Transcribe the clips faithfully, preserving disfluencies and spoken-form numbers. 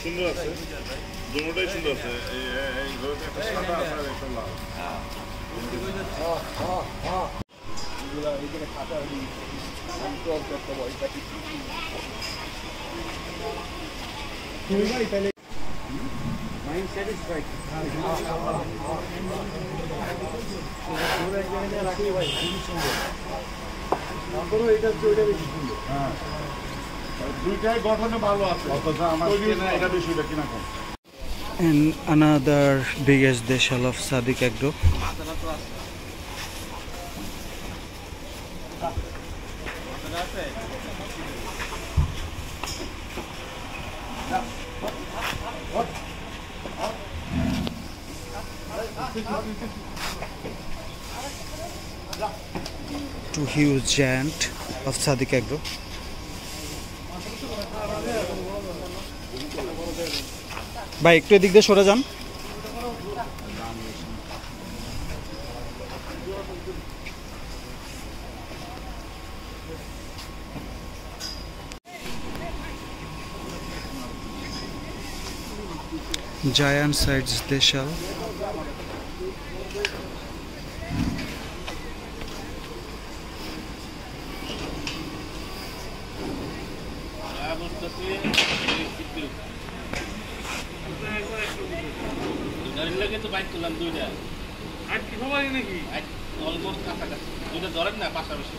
সুন্দর আছে দুটোটাই সুন্দর আছে এই ঘরটা একটা সাদা আছে আর একটা লাল হ্যাঁ হ্যাঁ হ্যাঁ এগুলা এখানে খাতা দি কন্ট্রোল করতে হয় এটা কি তুমি ভাই তাহলে মাইন্ড স্যাটিসফাইড হ্যাঁ পুরো এখানে রাখি ভাই খুব সুন্দর তারপরে এটা ওইটা বেশি সুন্দর হ্যাঁ দুইটাই গঠনে ভালো আছে অথচ আমার এটা বেশি এটা কিনা কম And another biggest Deshal of Sadeeq Agro. Two huge giant of Sadeeq Agro. ভাই একটু এদিক দিয়ে সরে যান giant size Deshal লাগে তো বাইক করলাম দুইটা আর কি সবাই নাকি অলমোস্ট কাছাকাছি দুইটা ধরেন না পাশাপাশি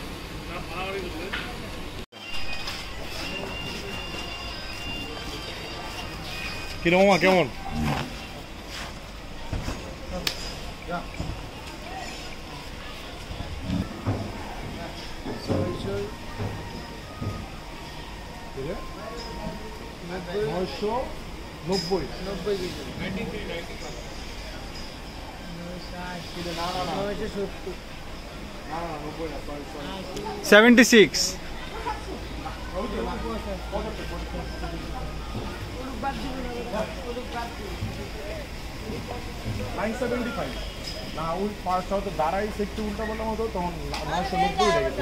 কিরকম কেমন নয়শো নব্বই নব্বই seventy six nine seventy-five না ওই পাঁচটা তো দাঁড়াই একটু উল্টা বললাম হতো তখন নয়শো নব্বই লেগেছে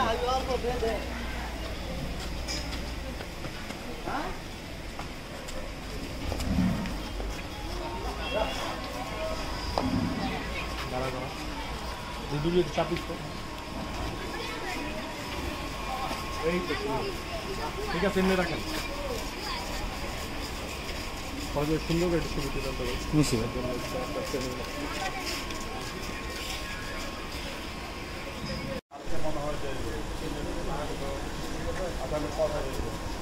দাঁড়া দাঁড়া দুটো চাপিস তো এই তো ঠিক আছে এমনি রাখেন সুন্দর করে ছবি তুলতে হবে মনে হয় যে কথা